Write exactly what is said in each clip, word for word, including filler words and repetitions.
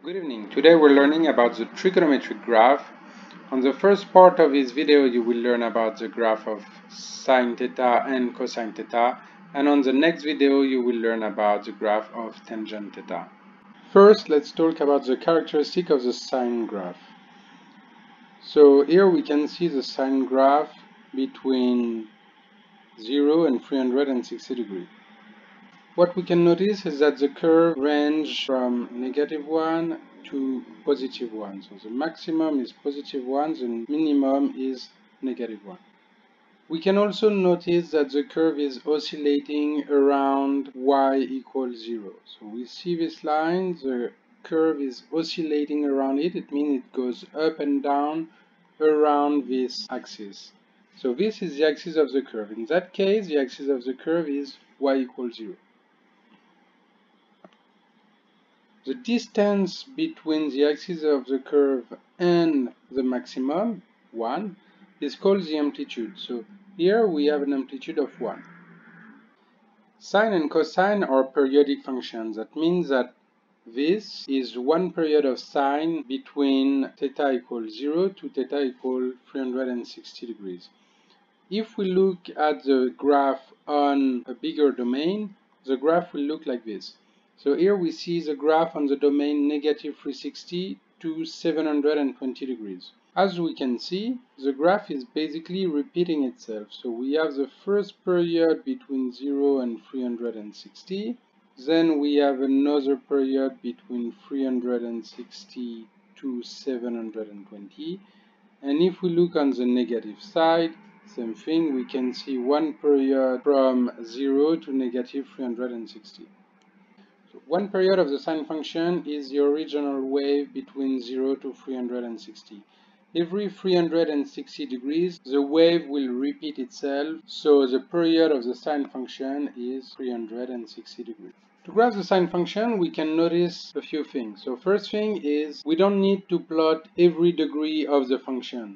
Good evening. Today we're learning about the trigonometric graph. On the first part of this video you will learn about the graph of sine theta and cosine theta, and on the next video you will learn about the graph of tangent theta. First, let's talk about the characteristic of the sine graph. So here we can see the sine graph between zero and three hundred sixty degrees. What we can notice is that the curve ranges from negative one to positive one. So the maximum is positive one, the minimum is negative one. We can also notice that the curve is oscillating around y equals zero. So we see this line, the curve is oscillating around it. It means it goes up and down around this axis. So this is the axis of the curve. In that case, the axis of the curve is y equals zero. The distance between the axis of the curve and the maximum, one, is called the amplitude. So here we have an amplitude of one. Sine and cosine are periodic functions. That means that this is one period of sine between theta equals zero to theta equals three hundred sixty degrees. If we look at the graph on a bigger domain, the graph will look like this. So here we see the graph on the domain negative three hundred sixty to seven hundred twenty degrees. As we can see, the graph is basically repeating itself. So we have the first period between zero and three hundred sixty. Then we have another period between three hundred sixty to seven hundred twenty. And if we look on the negative side, same thing, we can see one period from zero to negative three hundred sixty. So one period of the sine function is the original wave between zero to three hundred sixty. Every three hundred sixty degrees, the wave will repeat itself, so the period of the sine function is three hundred sixty degrees. To graph the sine function, we can notice a few things. So first thing is, we don't need to plot every degree of the function.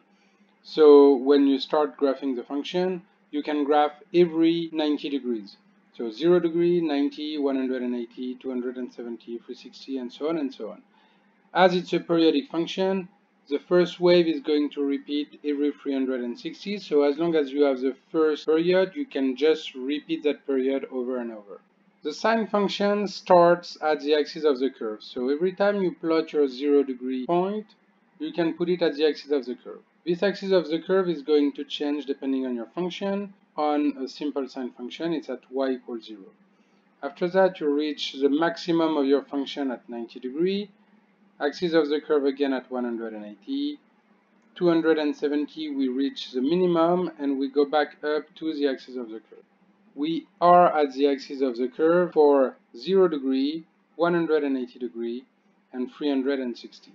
So when you start graphing the function, you can graph every ninety degrees. So zero degree, ninety, one hundred eighty, two hundred seventy, three hundred sixty, and so on and so on. As it's a periodic function, the first wave is going to repeat every three hundred sixty, so as long as you have the first period, you can just repeat that period over and over. The sine function starts at the axis of the curve, so every time you plot your zero degree point, you can put it at the axis of the curve. This axis of the curve is going to change depending on your function. On a simple sine function, it's at y equals zero. After that, you reach the maximum of your function at ninety degrees, axis of the curve again at one hundred eighty, two hundred seventy, we reach the minimum, and we go back up to the axis of the curve. We are at the axis of the curve for zero degree, one hundred eighty degree, and three hundred sixty.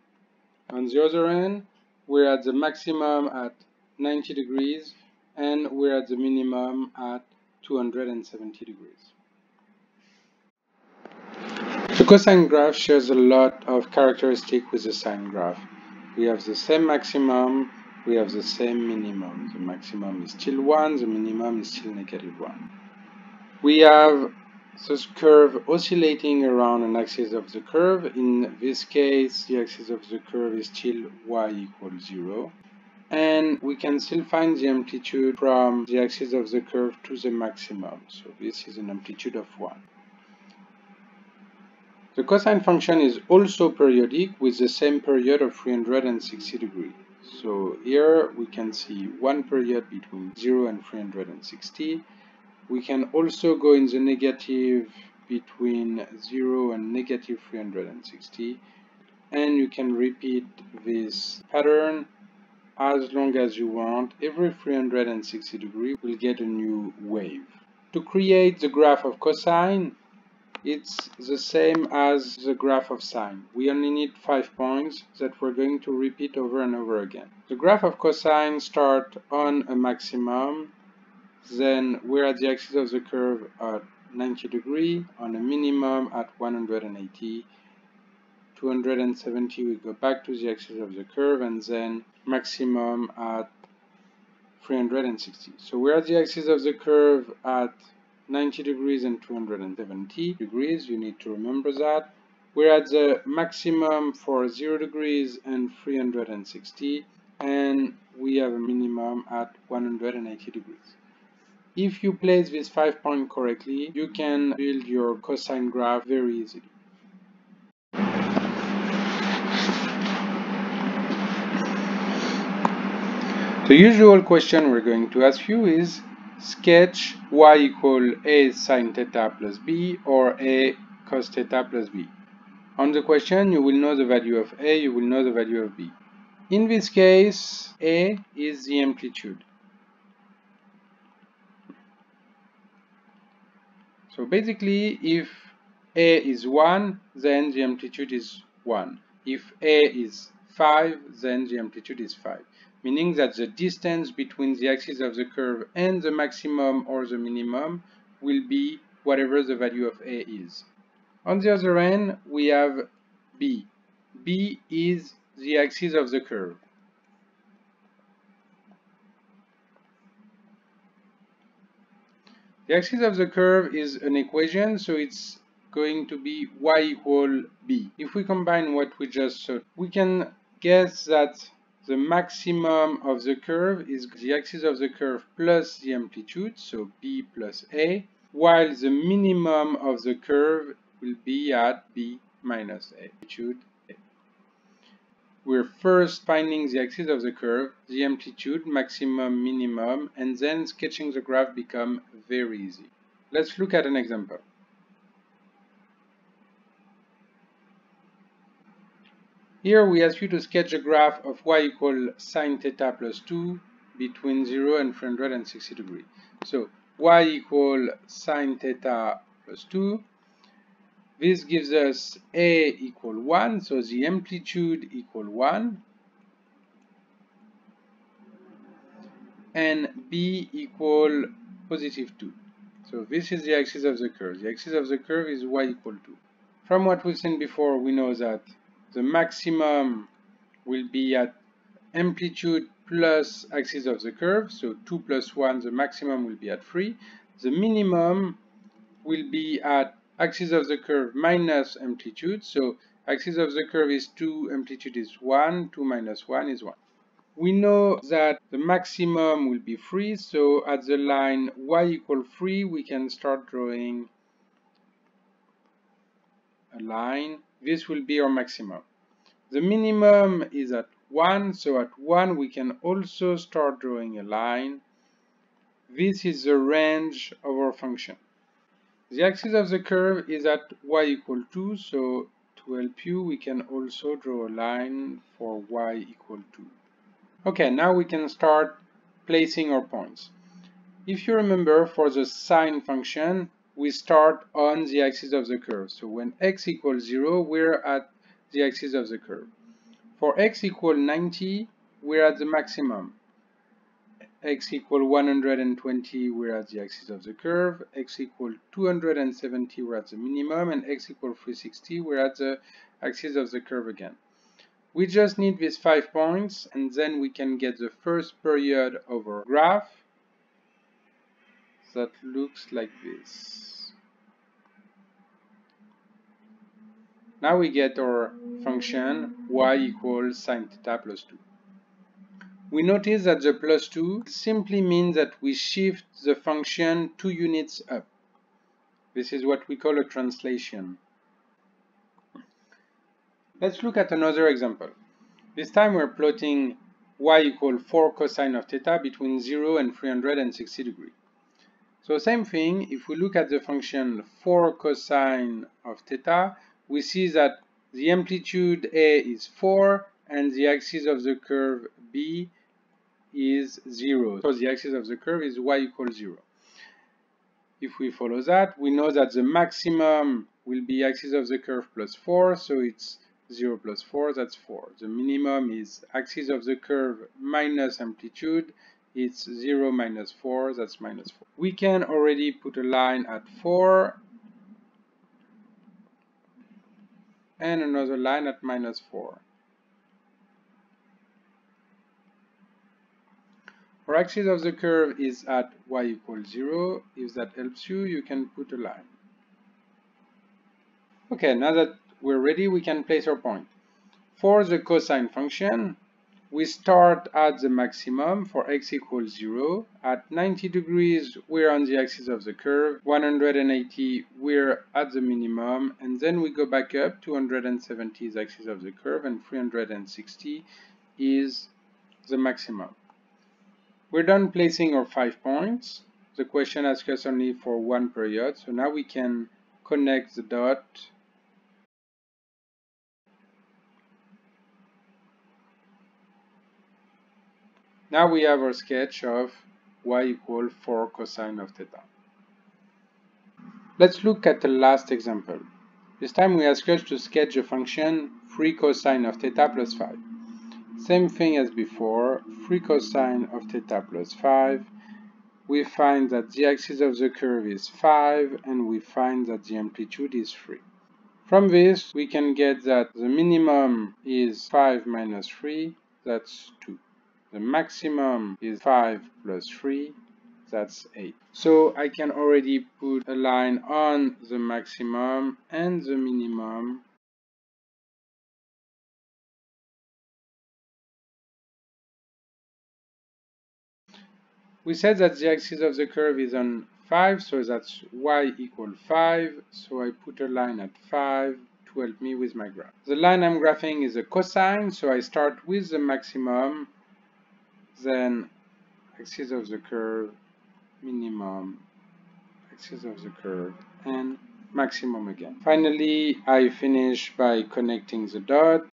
On the other end, we're at the maximum at ninety degrees, and we're at the minimum at two hundred seventy degrees. The cosine graph shares a lot of characteristics with the sine graph. We have the same maximum, we have the same minimum. The maximum is still one, the minimum is still negative one. We have this curve oscillating around an axis of the curve. In this case, the axis of the curve is still y equals zero. And we can still find the amplitude from the axis of the curve to the maximum. So this is an amplitude of one. The cosine function is also periodic with the same period of three hundred sixty degrees. So here we can see one period between zero and three hundred sixty. We can also go in the negative between zero and negative three hundred sixty. And you can repeat this pattern as long as you want. Every three hundred sixty degrees will get a new wave. To create the graph of cosine, it's the same as the graph of sine. We only need five points that we're going to repeat over and over again. The graph of cosine starts on a maximum, then we're at the axis of the curve at ninety degrees, on a minimum at one hundred eighty, two hundred seventy, we go back to the axis of the curve, and then maximum at three hundred sixty. So we're at the axis of the curve at ninety degrees and two hundred seventy degrees. You need to remember that. We're at the maximum for zero degrees and three hundred sixty, and we have a minimum at one hundred eighty degrees. If you place this five point correctly, you can build your cosine graph very easily. The usual question we're going to ask you is sketch y equal a sine theta plus b or a cos theta plus b. On the question, you will know the value of a, you will know the value of b. In this case, a is the amplitude. So basically, if a is one, then the amplitude is one. If a is five, then the amplitude is five. Meaning that the distance between the axis of the curve and the maximum or the minimum will be whatever the value of a is. On the other end, we have b. b is the axis of the curve. The axis of the curve is an equation, so it's going to be y equal b. If we combine what we just saw, we can guess that the maximum of the curve is the axis of the curve plus the amplitude, so b plus a, while the minimum of the curve will be at b minus a, amplitude a. We're first finding the axis of the curve, the amplitude, maximum, minimum, and then sketching the graph becomes very easy. Let's look at an example. Here we ask you to sketch a graph of y equal sine theta plus two between zero and three hundred sixty degrees. So y equal sine theta plus two. This gives us a equal one, so the amplitude equal one, and b equal positive two. So this is the axis of the curve. The axis of the curve is y equal two. From what we've seen before, we know that the maximum will be at amplitude plus axis of the curve, so two plus one, the maximum will be at three. The minimum will be at axis of the curve minus amplitude, so axis of the curve is two, amplitude is one, two minus one is one. We know that the maximum will be three, so at the line y equal three, we can start drawing a line. This will be our maximum. The minimum is at one, so at one we can also start drawing a line. This is the range of our function. The axis of the curve is at y equal two, so to help you, we can also draw a line for y equal two. Okay, now we can start placing our points. If you remember, for the sine function, we start on the axis of the curve. So when x equals zero, we're at the axis of the curve. For x equal ninety, we're at the maximum. X equal one hundred twenty, we're at the axis of the curve. X equal two hundred seventy, we're at the minimum. And x equal three hundred sixty, we're at the axis of the curve again. We just need these five points, and then we can get the first period of our graph that looks like this. Now we get our function y equals sine theta plus two. We notice that the plus two simply means that we shift the function two units up. This is what we call a translation. Let's look at another example. This time we're plotting y equal four cosine of theta between zero and three hundred sixty degrees. So same thing, if we look at the function four cosine of theta, we see that the amplitude a is four and the axis of the curve b is zero. So the axis of the curve is y equals zero. If we follow that, we know that the maximum will be axis of the curve plus four, so it's zero plus four, that's four. The minimum is axis of the curve minus amplitude, it's zero minus four, that's minus four. We can already put a line at four and another line at minus four. Our axis of the curve is at y equals zero. If that helps you, you can put a line. Okay, now that we're ready, we can place our point. For the cosine function, we start at the maximum for x equals zero. At ninety degrees, we're on the axis of the curve. one hundred eighty, we're at the minimum. And then we go back up. two hundred seventy is the axis of the curve, and three hundred sixty is the maximum. We're done placing our five points. The question asks us only for one period. So now we can connect the dot. Now we have our sketch of y equals four cosine of theta. Let's look at the last example. This time we ask us to sketch a function three cosine of theta plus five. Same thing as before, three cosine of theta plus five. We find that the axis of the curve is five, and we find that the amplitude is three. From this, we can get that the minimum is five minus three, that's two. The maximum is five plus three, that's eight. So I can already put a line on the maximum and the minimum. We said that the axis of the curve is on five, so that's y equals five. So I put a line at five to help me with my graph. The line I'm graphing is a cosine, so I start with the maximum, then axis of the curve, minimum, axis of the curve, and maximum again. Finally, I finish by connecting the dot.